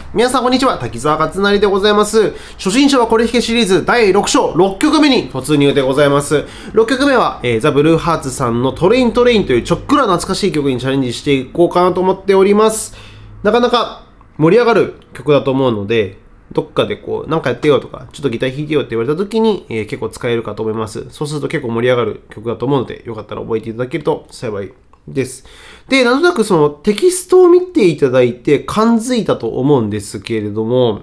皆さんこんにちは、滝沢勝成でございます。初心者はこれ弾けシリーズ第6章、6曲目に突入でございます。6曲目は、ザ・ブルーハーツさんのトレインというちょっくら懐かしい曲にチャレンジしていこうかなと思っております。なかなか盛り上がる曲だと思うので、どっかでこう、なんかやってよとか、ちょっとギター弾いてよって言われた時に、結構使えるかと思います。そうすると結構盛り上がる曲だと思うので、よかったら覚えていただけると幸いです。で、なんとなくそのテキストを見ていただいて感づいたと思うんですけれども、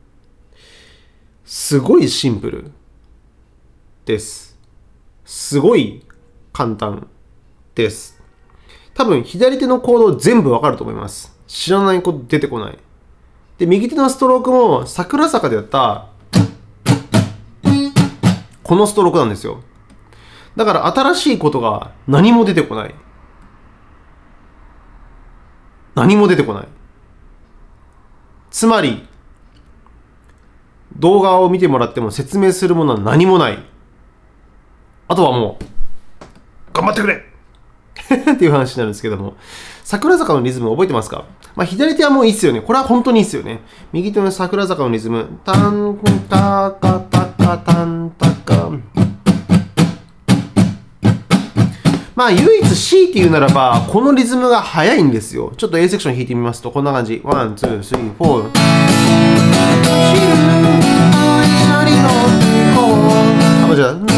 すごいシンプルです。すごい簡単です。多分左手のコード全部わかると思います。知らないこと出てこない。で、右手のストロークも桜坂でやったこのストロークなんですよ。だから新しいことが何も出てこない。何も出てこない。つまり、動画を見てもらっても説明するものは何もない。あとはもう、頑張ってくれっていう話になるんですけども、桜坂のリズム覚えてますか？まあ、左手はもういいっすよね。これは本当にいいっすよね。右手の桜坂のリズム、タンタカタカタンタカ。まあ、唯一 C って言うならば、このリズムが速いんですよ。ちょっと A セクション弾いてみますと、こんな感じ。1、2、3、4。あ、じゃあ、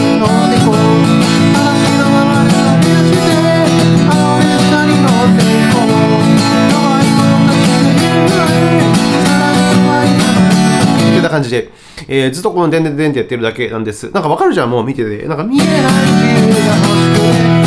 ってな感じで、ずっとこのデンデンデンってやってるだけなんです。なんかわかるじゃん、もう見てて。なんか見えない自由が欲しくて。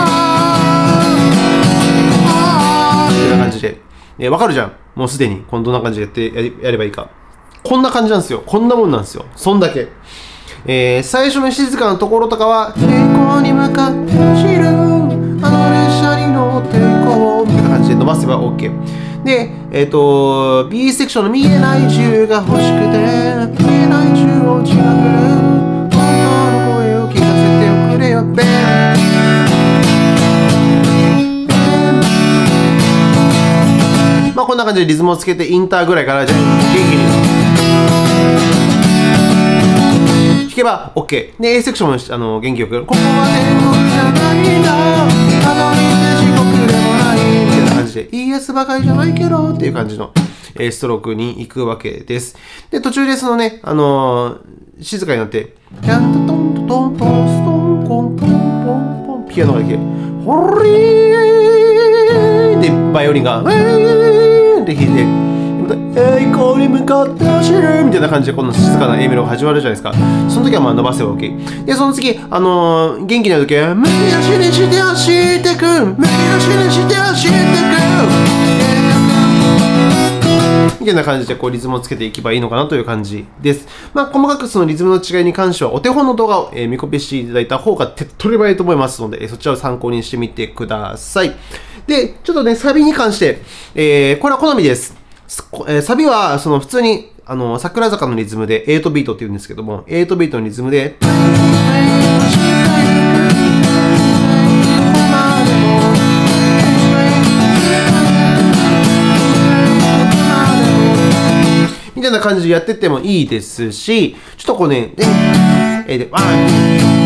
感じで、わかるじゃん。もうすでに、どんな感じでやればいいか。こんな感じなんですよ。こんなもんなんですよ。そんだけ。最初の静かなところとかは、平行に向かって走る、あの列車に乗っていこう、みたいな感じで伸ばせば OK。で、B セクションの見えない自由が欲しくて、見えない中央近く本当の声を聞かせておくれよ、ベン。まあこんな感じでリズムをつけてインターぐらいからじゃあ元気に弾けば OK。で A セクションも元気よくここは天国じゃないんだたどり着地獄でもないみたいな感じで ES ばかりじゃないけどっていう感じのストロークに行くわけです。で途中でそのね静かになってキャントトントトントンストンコンポンポンポンピアノができるホリーでバイオリンがって弾いて、栄光に向かって走るみたいな感じでこの静かな A メロが始まるじゃないですか。その時はまあ伸ばせば OK。で、その次、元気になる時は、むき出しにして走ってくむき出しにして走ってくみたいな感じでこうリズムをつけていけばいいのかなという感じです。まあ、細かくそのリズムの違いに関しては、お手本の動画を見コピしていただいた方が手っ取り早いと思いますので、そちらを参考にしてみてください。で、ちょっとね、サビに関して、これは好みです。サビは、その普通に、桜坂のリズムで、8ビートって言うんですけども、8ビートのリズムで、みたいな感じでやってってもいいですし、ちょっとこうね、で、ワン、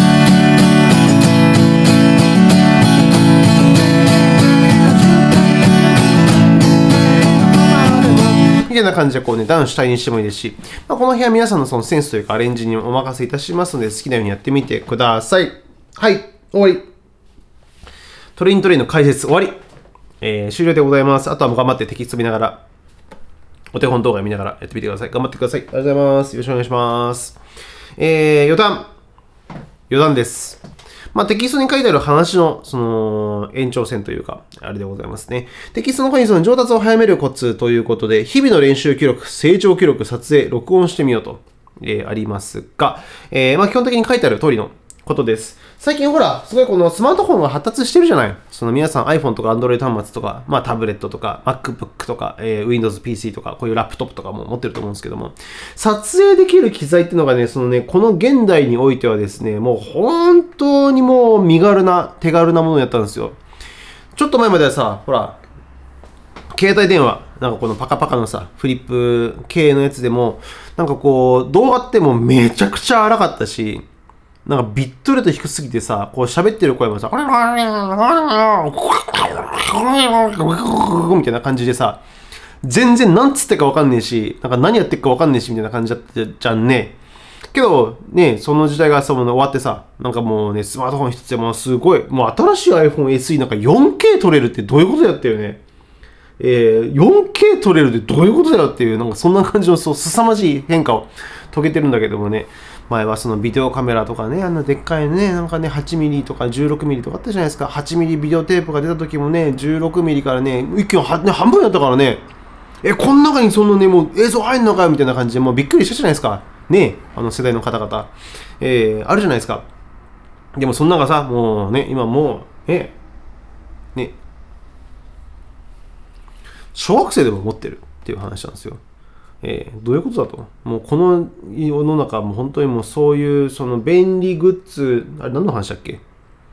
みたいな感じでこうね、ダウン主体にしてもいいですし、まあ、この辺は皆さんのそのセンスというかアレンジにお任せいたしますので、好きなようにやってみてください。はい、終わり。トレインの解説終わり。終了でございます。あとはもう頑張ってテキスト見ながら、お手本動画見ながらやってみてください。頑張ってください。ありがとうございます。よろしくお願いします。余談です。まあ、テキストに書いてある話の、その、延長線というか、あれでございますね。テキストの方にその上達を早めるコツということで、日々の練習記録、成長記録、撮影、録音してみようと、ありますが、まあ、基本的に書いてある通りのことです。最近ほら、すごいこのスマートフォンが発達してるじゃない。その皆さん iPhone とか Android 端末とか、まあタブレットとか MacBook とか、Windows PC とか、こういうラップトップとかも持ってると思うんですけども、撮影できる機材っていうのがね、そのね、この現代においてはですね、もう本当にもう身軽な、手軽なものをやったんですよ。ちょっと前まではさ、ほら、携帯電話、 なんかこのパカパカのさ、フリップ系のやつでも、なんかこう、動画ってもうめちゃくちゃ荒かったし、なんかビットレート低すぎてさ、こう喋ってる声もさ、みたいな感じでさ、全然何つってかわかんねえし、なんか何やってるかわかんねえし、みたいな感じだったじゃんね。けど、ね、その時代がさ、終わってさ、なんかもうね、スマートフォン一つでもうすごい、もう新しい iPhone SE なんか 4K 撮れるってどういうことだったよね。4K 撮れるってどういうことだよっていう、なんかそんな感じのそう凄まじい変化を遂げてるんだけどもね、前はそのビデオカメラとかね、あんなでっかいね、なんかね、8ミリとか16ミリとかあったじゃないですか。8ミリビデオテープが出た時もね、16ミリからね、一気に半分やったからね、この中にそのね、もう映像入んのかよみたいな感じで、もうびっくりしたじゃないですか。ね、あの世代の方々。あるじゃないですか。でもそんながさ、もうね、今もう、ね、小学生でも持ってるっていう話なんですよ。どういうことだと。もうこの世の中も本当にもうそういうその便利グッズ、あれ何の話だっけ。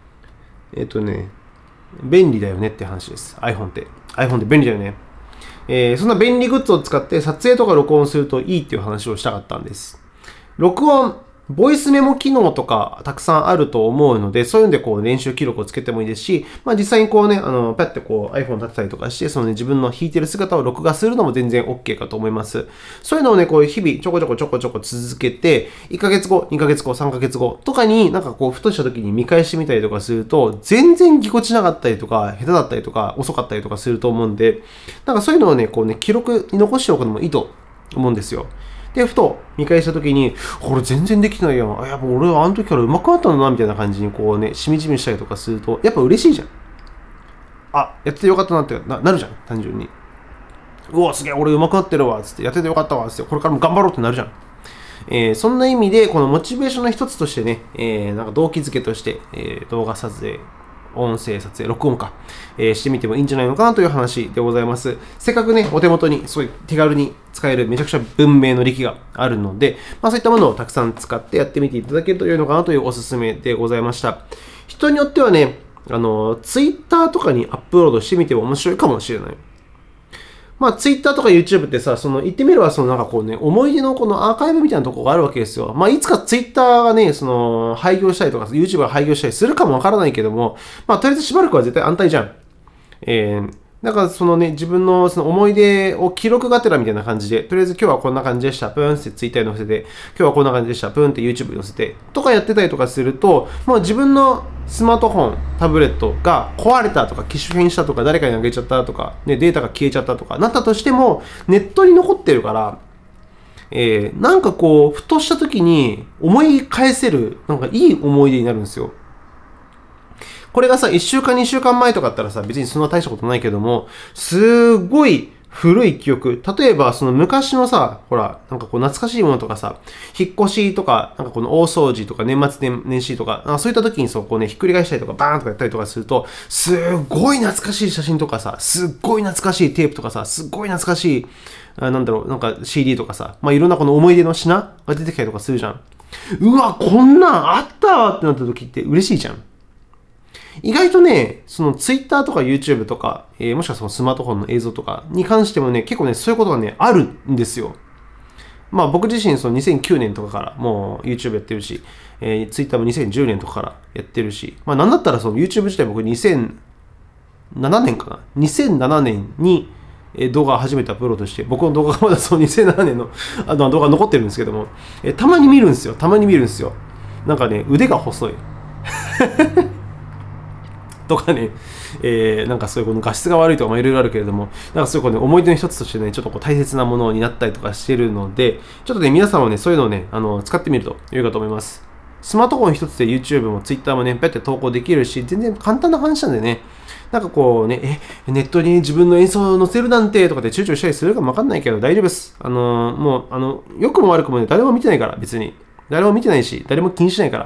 便利だよねって話です。iPhone って。iPhone って便利だよね。そんな便利グッズを使って撮影とか録音するといいっていう話をしたかったんです。録音、ボイスメモ機能とかたくさんあると思うので、そういうのでこう練習記録をつけてもいいですし、まあ実際にこうね、パッてこう iPhone 立てたりとかして、そのね、自分の弾いてる姿を録画するのも全然 OK かと思います。そういうのをね、こう日々ちょこちょこ続けて、1ヶ月後、2ヶ月後、3ヶ月後とかになんかこうふとした時に見返してみたりとかすると、全然ぎこちなかったりとか、下手だったりとか、遅かったりとかすると思うんで、なんかそういうのをね、こうね、記録に残しておくのもいいと思うんですよ。で、ふと見返したときに、これ全然できてないやん。やっぱ俺はあの時から上手くなったんだな、みたいな感じにこうね、しみじみしたりとかすると、やっぱ嬉しいじゃん。やっててよかったなってなるじゃん、単純に。うわ、すげえ、俺上手くなってるわ、つって、やっててよかったわ、つって、これからも頑張ろうってなるじゃん。そんな意味で、このモチベーションの一つとしてね、なんか動機づけとして、動画撮影、音声撮影、録音か、してみてもいいんじゃないのかなという話でございます。せっかくね、お手元にそういう手軽に使えるめちゃくちゃ文明の利器があるので、まあそういったものをたくさん使ってやってみていただけると良いのかなというおすすめでございました。人によってはね、Twitter とかにアップロードしてみても面白いかもしれない。まあ、Twitter とか YouTube ってさ、言ってみれば、なんかこうね、思い出のこのアーカイブみたいなところがあるわけですよ。まあ、いつか Twitter がね、廃業したりとか、YouTube が廃業したりするかもわからないけども、まあ、とりあえずしばらくは絶対安泰じゃん。だから自分のその思い出を記録がてらみたいな感じで、とりあえず今日はこんな感じでした。プーンって Twitter に載せて、今日はこんな感じでした。プーンって YouTube に載せて、とかやってたりとかすると、もう自分のスマートフォン、タブレットが壊れたとか、機種変したとか、誰かにあげちゃったとか、ね、データが消えちゃったとか、なったとしても、ネットに残ってるから、なんかこう、ふとした時に思い返せる、なんかいい思い出になるんですよ。これがさ、1週間2週間前とかだったらさ、別にそんな大したことないけども、すごい古い記憶。例えば、その昔のさ、ほら、なんかこう懐かしいものとかさ、引っ越しとか、なんかこの大掃除とか年末年始とか、そういった時にそうこうね、ひっくり返したりとかバーンとかやったりとかすると、すごい懐かしい写真とかさ、すっごい懐かしいテープとかさ、すっごい懐かしい、なんか CD とかさ、まあいろんなこの思い出の品が出てきたりとかするじゃん。うわ、こんなんあったわってなった時って嬉しいじゃん。意外とね、その Twitter とか YouTube とか、もしくはそのスマートフォンの映像とかに関してもね、結構ね、そういうことがね、あるんですよ。まあ僕自身その2009年とかからもう YouTube やってるし、Twitter も2010年とかからやってるし、まあなんだったらその YouTube 自体僕2007年かな ?2007 年に動画を初めてアップロードして、僕の動画がまだその2007年の動画残ってるんですけども、たまに見るんですよ。なんかね、腕が細い。とかね、なんかそういうこの画質が悪いとかいろいろあるけれども、なんかそういうこの、ね、思い出の一つとしてね、ちょっとこう大切なものになったりとかしてるので、ちょっとね、皆さんもね、そういうのをね、使ってみると良いかと思います。スマートフォン一つで YouTube も Twitter もね、ペッて投稿できるし、全然簡単な話なんでね、なんかこうね、ネットに自分の演奏を載せるなんてとかで躊躇したりするかもわかんないけど大丈夫です。もう、良くも悪くもね、誰も見てないから、別に。誰も見てないし、誰も気にしないから。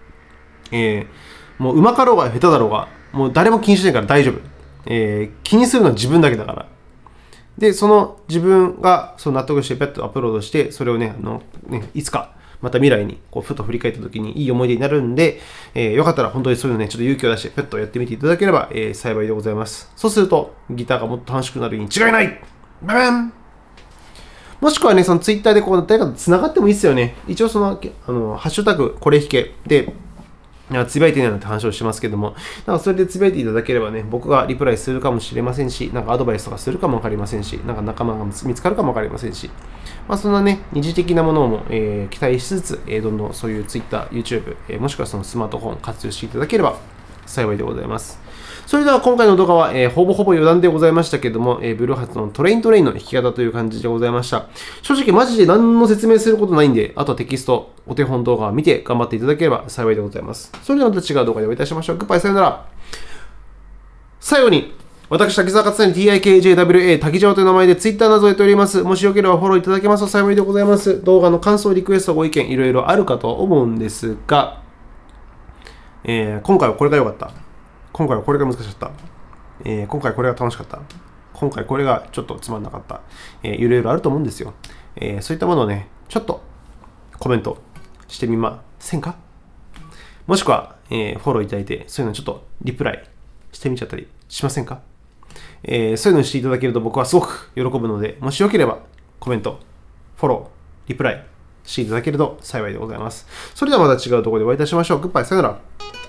もう上手かろうが下手だろうが、もう誰も気にしないから大丈夫。気にするのは自分だけだから。で、その自分がその納得してペットアップロードして、それをね、いつかまた未来にこうふと振り返った時にいい思い出になるんで、よかったら本当にそういうのね、ちょっと勇気を出してペットをやってみていただければ、幸いでございます。そうするとギターがもっと楽しくなるに違いないババン。もしくはね、そのツイッターでこう誰かと繋がってもいいですよね。一応その、ハッシュタグこれ引けで、つぶやいてねなんて話をしてますけども、なんかそれでつぶやいていただければね、僕がリプライするかもしれませんし、なんかアドバイスとかするかもわかりませんし、なんか仲間が見つかるかもわかりませんし、そんなね、二次的なものも、期待しつつ、どんどんそういう Twitter、YouTube、もしくはそのスマートフォン活用していただければ幸いでございます。それでは今回の動画は、ほぼほぼ余談でございましたけども、ブルーハーツのトレインの弾き方という感じでございました。正直マジで何の説明することないんで、あとはテキスト、お手本動画を見て頑張っていただければ幸いでございます。それではまた違う動画でお会いいたしましょう。グッバイ、さよなら。最後に、私、滝沢勝谷 TIKJWA 滝沢という名前で Twitter などをやっております。もしよければフォローいただけますと幸いでございます。動画の感想、リクエスト、ご意見、いろいろあるかと思うんですが、今回はこれが良かった。今回はこれが難しかった。今回これが楽しかった。今回これがちょっとつまんなかった。いろいろあると思うんですよ。そういったものをね、ちょっとコメントしてみませんか？もしくは、フォローいただいて、そういうのちょっとリプライしてみちゃったりしませんか？そういうのをしていただけると僕はすごく喜ぶので、もしよければコメント、フォロー、リプライしていただけると幸いでございます。それではまた違うところでお会いいたしましょう。グッバイ、さよなら。